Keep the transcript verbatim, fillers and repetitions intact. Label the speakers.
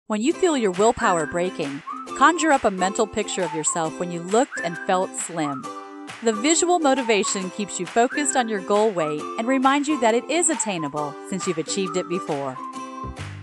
Speaker 1: When you feel your willpower breaking, conjure up a mental picture of yourself when you looked and felt slim. The visual motivation keeps you focused on your goal weight and reminds you that it is attainable since you've achieved it before.